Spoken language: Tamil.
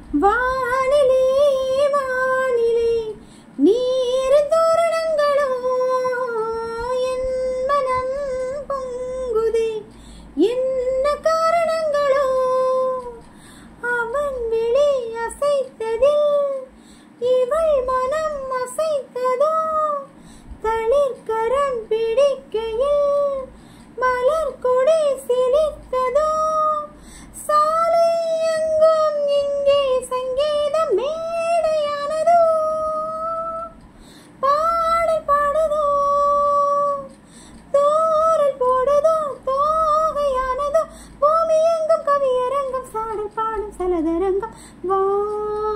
வானிலே வானிலே நீரின் தோரணங்களோ என் மனம் பொங்குதே என்ன காரணங்களோ அவன் விழி அசைத்ததில் இவள் மனம் அசைத்ததோ தளிர்கரம் பிடிக்கையில் மலர் கொடி சிலித்ததோ சாலை எங்கும் இங்கே சங்கீதம் மேடையானதோ பாடல் பாடுதோ தோரல் போடுதோ தோகையானதோ பூமி எங்கும் கவியரங்கம் சாடல் பாடும் சலதரங்கம் வா